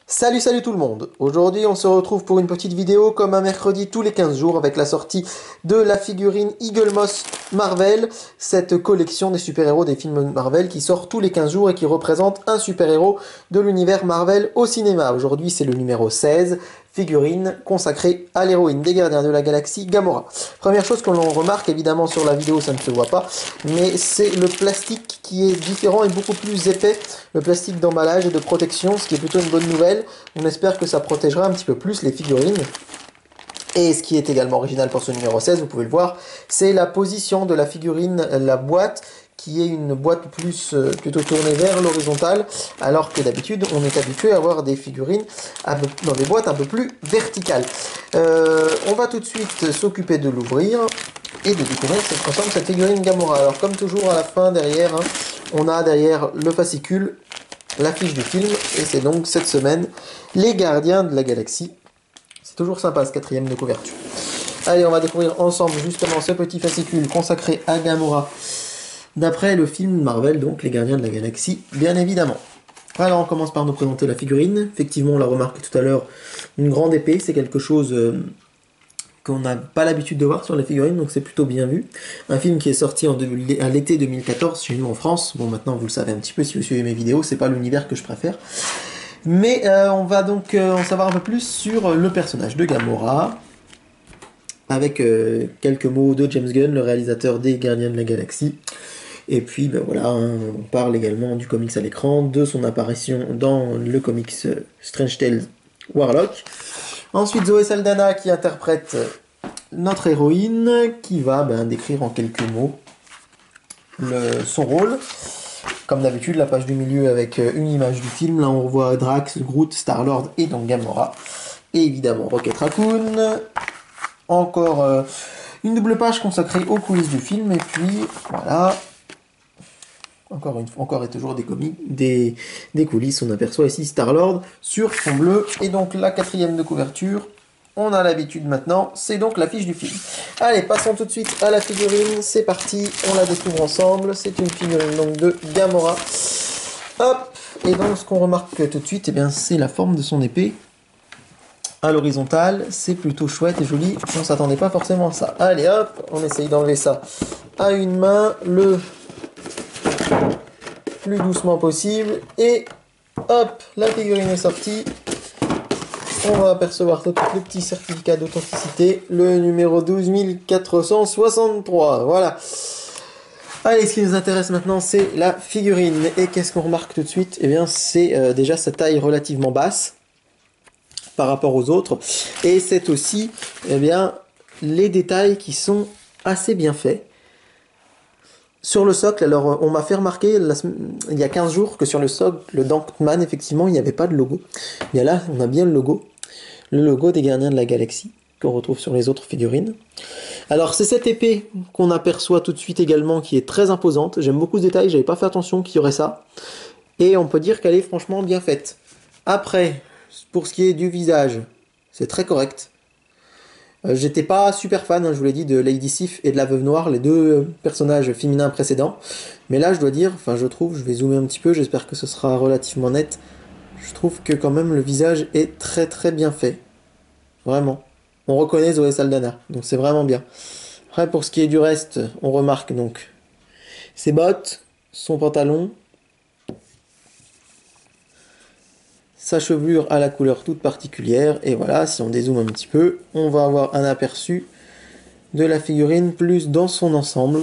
Salut tout le monde. Aujourd'hui on se retrouve pour une petite vidéo comme un mercredi tous les 15 jours avec la sortie de la figurine Eagle Moss Marvel, cette collection des super-héros des films Marvel qui sort tous les 15 jours et qui représente un super-héros de l'univers Marvel au cinéma. Aujourd'hui c'est le numéro 16, figurine consacrée à l'héroïne des Gardiens de la Galaxie, Gamora. Première chose que l'on remarque, évidemment sur la vidéo ça ne se voit pas, mais c'est le plastique qui est différent et beaucoup plus épais, le plastique d'emballage et de protection, ce qui est plutôt une bonne nouvelle. On espère que ça protégera un petit peu plus les figurines. Et ce qui est également original pour ce numéro 16, vous pouvez le voir, c'est la position de la figurine, la boîte, qui est une boîte plutôt tournée vers l'horizontale, alors que d'habitude on est habitué à avoir des figurines dans des boîtes un peu plus verticales. On va tout de suite s'occuper de l'ouvrir et de découvrir ce que ressemble cette figurine Gamora. Alors comme toujours à la fin derrière, on a derrière le fascicule, l'affiche du film, et c'est donc cette semaine les Gardiens de la Galaxie. C'est toujours sympa ce quatrième de couverture. Allez, on va découvrir ensemble justement ce petit fascicule consacré à Gamora, d'après le film Marvel, donc les Gardiens de la Galaxie, bien évidemment. Alors on commence par nous présenter la figurine. Effectivement, on l'a remarqué tout à l'heure, une grande épée, c'est quelque chose qu'on n'a pas l'habitude de voir sur les figurines, donc c'est plutôt bien vu. Un film qui est sorti à l'été 2014 chez nous en France. Bon, maintenant vous le savez un petit peu si vous suivez mes vidéos, c'est pas l'univers que je préfère. Mais on va donc en savoir un peu plus sur le personnage de Gamora, avec quelques mots de James Gunn, le réalisateur des Gardiens de la Galaxie. Et puis ben voilà, on parle également du comics à l'écran, de son apparition dans le comics Strange Tales Warlock. Ensuite Zoé Saldana qui interprète notre héroïne, qui va décrire en quelques mots son rôle. Comme d'habitude, la page du milieu avec une image du film. Là on revoit Drax, Groot, Star-Lord et donc Gamora. Et évidemment Rocket Raccoon. Encore une double page consacrée aux coulisses du film. Et puis voilà, encore et toujours des coulisses. On aperçoit ici Star-Lord sur fond bleu. Et donc la quatrième de couverture, on a l'habitude maintenant, c'est donc l'affiche du film. Allez, passons tout de suite à la figurine. C'est parti, on la découvre ensemble. C'est une figurine donc de Gamora. Hop. Et donc ce qu'on remarque tout de suite, c'est la forme de son épée. À l'horizontale, c'est plutôt chouette et joli, on s'attendait pas forcément à ça. Allez hop, on essaye d'enlever ça à une main, le plus doucement possible, et hop, la figurine est sortie. On va apercevoir tout le petit certificat d'authenticité, le numéro 12463, voilà. Allez, ce qui nous intéresse maintenant, c'est la figurine. Et qu'est-ce qu'on remarque tout de suite? C'est déjà sa taille relativement basse par rapport aux autres, et c'est aussi les détails qui sont assez bien faits sur le socle. Alors on m'a fait remarquer il y a 15 jours que sur le socle d'Ant-Man, effectivement il n'y avait pas de logo. Bien là on a bien le logo des Gardiens de la Galaxie qu'on retrouve sur les autres figurines. Alors c'est cette épée qu'on aperçoit tout de suite également, qui est très imposante. J'aime beaucoup ce détail, j'avais pas fait attention qu'il y aurait ça, et on peut dire qu'elle est franchement bien faite. Après, pour ce qui est du visage, c'est très correct. J'étais pas super fan, je vous l'ai dit, de Lady Sif et de la Veuve Noire, les deux personnages féminins précédents. Mais là, je dois dire, je vais zoomer un petit peu, j'espère que ce sera relativement net. Je trouve que quand même le visage est très très bien fait. Vraiment. On reconnaît Zoé Saldana, donc c'est vraiment bien. Après, pour ce qui est du reste, on remarque donc ses bottes, son pantalon, sa chevelure à la couleur toute particulière, et voilà, si on dézoome un petit peu, on va avoir un aperçu de la figurine plus dans son ensemble.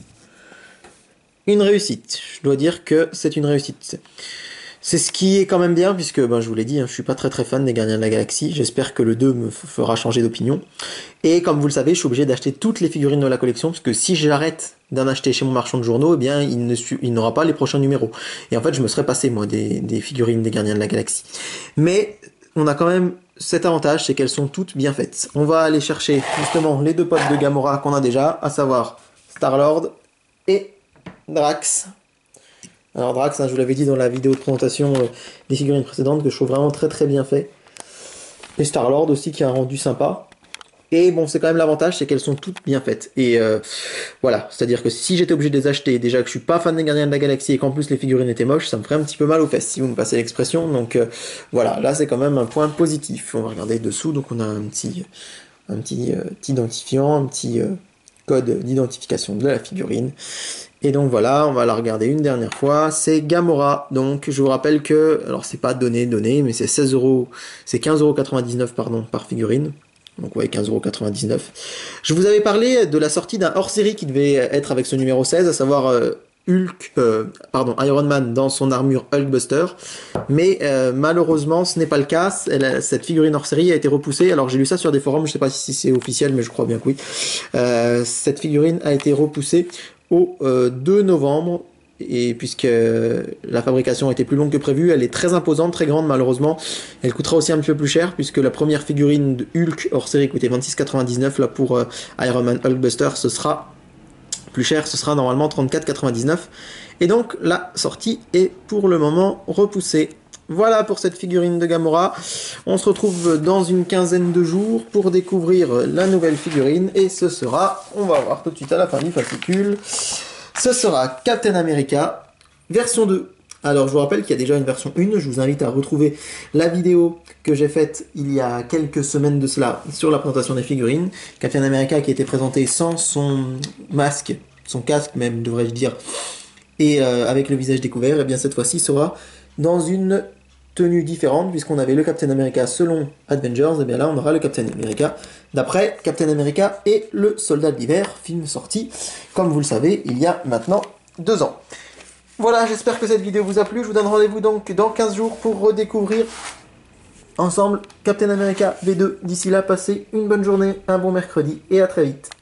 Une réussite, je dois dire que c'est une réussite. C'est ce qui est quand même bien, puisque je vous l'ai dit, je suis pas très fan des Gardiens de la Galaxie, j'espère que le 2 me fera changer d'opinion. Et comme vous le savez, je suis obligé d'acheter toutes les figurines de la collection, parce que si j'arrête d'en acheter chez mon marchand de journaux, il n'aura pas les prochains numéros. Et en fait, je me serais passé, moi, des figurines des Gardiens de la Galaxie. Mais on a quand même cet avantage, c'est qu'elles sont toutes bien faites. On va aller chercher, justement, les deux potes de Gamora qu'on a déjà, à savoir Star-Lord et Drax. Alors Drax, je vous l'avais dit dans la vidéo de présentation des figurines précédentes, que je trouve vraiment très très bien fait. Et Star-Lord aussi, qui a un rendu sympa. Et bon, c'est quand même l'avantage, c'est qu'elles sont toutes bien faites. Et voilà, c'est-à-dire que si j'étais obligé de les acheter, déjà que je suis pas fan des Gardiens de la Galaxie et qu'en plus les figurines étaient moches, ça me ferait un petit peu mal aux fesses, si vous me passez l'expression. Donc voilà, là c'est quand même un point positif. On va regarder dessous, donc on a un petit identifiant, un petit code d'identification de la figurine. Et donc voilà, on va la regarder une dernière fois. C'est Gamora. Donc je vous rappelle que, alors c'est pas donné, mais c'est 16 euros, c'est 15,99 € pardon par figurine. Donc ouais, 15,99 €. Je vous avais parlé de la sortie d'un hors-série qui devait être avec ce numéro 16, à savoir Iron Man dans son armure Hulkbuster. Mais malheureusement, ce n'est pas le cas. Cette figurine hors-série a été repoussée. Alors j'ai lu ça sur des forums, je sais pas si c'est officiel, mais je crois bien que oui. Cette figurine a été repoussée au 2 novembre. Et puisque la fabrication était plus longue que prévu, elle est très imposante, très grande malheureusement. Elle coûtera aussi un petit peu plus cher, puisque la première figurine de Hulk hors série coûtait 26,99 €. Là pour Iron Man Hulkbuster, ce sera plus cher, ce sera normalement 34,99 €. Et donc la sortie est pour le moment repoussée. Voilà pour cette figurine de Gamora. On se retrouve dans une quinzaine de jours pour découvrir la nouvelle figurine. Et ce sera, on va voir tout de suite à la fin du fascicule, ce sera Captain America, version 2. Alors je vous rappelle qu'il y a déjà une version 1, je vous invite à retrouver la vidéo que j'ai faite il y a quelques semaines de cela sur la présentation des figurines. Captain America qui a été présenté sans son masque, son casque même devrais-je dire, et avec le visage découvert, et bien cette fois-ci sera dans une tenue différente, puisqu'on avait le Captain America selon Avengers, et bien là on aura le Captain America d'après Captain America et le Soldat de l'Hiver, film sorti, comme vous le savez, il y a maintenant 2 ans. Voilà, j'espère que cette vidéo vous a plu, je vous donne rendez-vous donc dans 15 jours pour redécouvrir ensemble Captain America V2. D'ici là, passez une bonne journée, un bon mercredi, et à très vite.